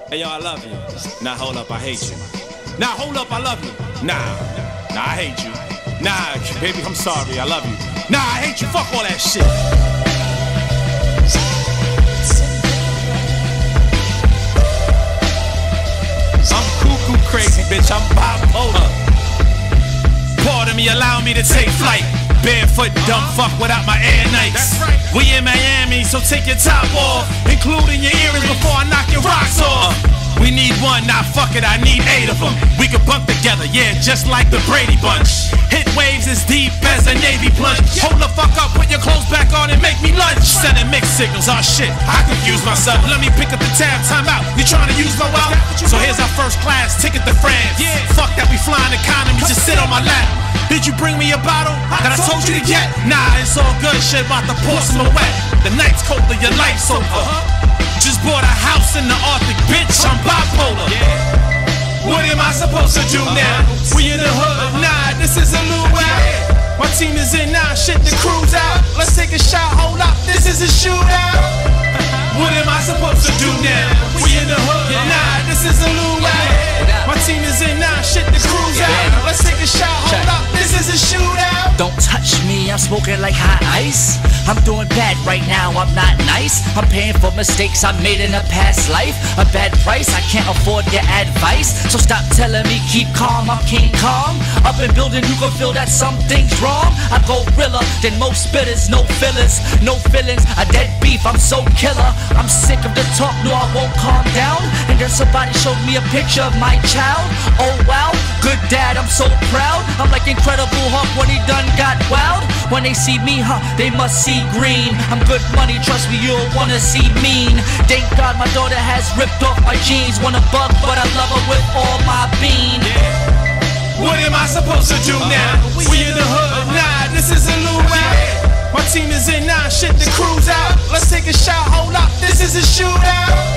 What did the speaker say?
Hey yo, I love you. Nah, hold up, I hate you. Nah, hold up, I love you. Nah, I hate you. Nah, baby, I'm sorry, I love you. Nah, I hate you, fuck all that shit. I'm cuckoo crazy, bitch, I'm bipolar. Pardon me, allow me to take flight. Barefoot, dumb fuck without my E.N.Y. We in Miami, so take your top off, including your earrings before I knock your rocks off. We need one, nah fuck it, I need 8 of them. We could bunk together, yeah, just like the Brady Bunch. Hit waves as deep as a Navy plunge. Hold the fuck up, put your clothes back on and make me lunch. Sending mixed signals, oh shit, I confuse myself. Let me pick up the tab, time out. You trying to use my wealth? So here's our first class ticket to France. Fuck that, we flying economy, just sit on my lap. Did you bring me a bottle that I told you to get? Nah, it's all good, shit about to pour some wet. The night's colder, your life's over. Just bought a house in the Arctic, bitch, I'm bipolar. What am I supposed to do now? We in the hood, nah, this is a luau. My team is in now, shit, the crew's out. Let's take a shot, hold up, this is a shootout. What am I supposed to do now? We in the hood, nah, this is a luau. My team is in now, shit, the crew's out. Let's take a shot, hold up, this is a shootout. Don't touch me, I'm smoking like hot ice. I'm doing bad right now, I'm not nice. I'm paying for mistakes I made in a past life. A bad price, I can't afford your advice. So stop telling me keep calm, I'm King Kong. Up in building, you can feel that something's wrong. I go realer than most spitters, no fillers, no feelings. A dead beef, I'm so killer. I'm sick of the talk, no I won't calm down. And then somebody showed me a picture of my child. Oh wow, good dad, I'm so proud. I'm like Incredible Hulk when he done got wild. When they see me, they must see green. I'm good money, trust me, you'll wanna see mean. Thank God my daughter has ripped off my jeans. Wanna bug, but I love her with all my bean. What am I supposed to do now? We in the hood, nah, this is a luau. My team is in now, shit, the crew's out. Let's take a shot, hold up, this is a shootout.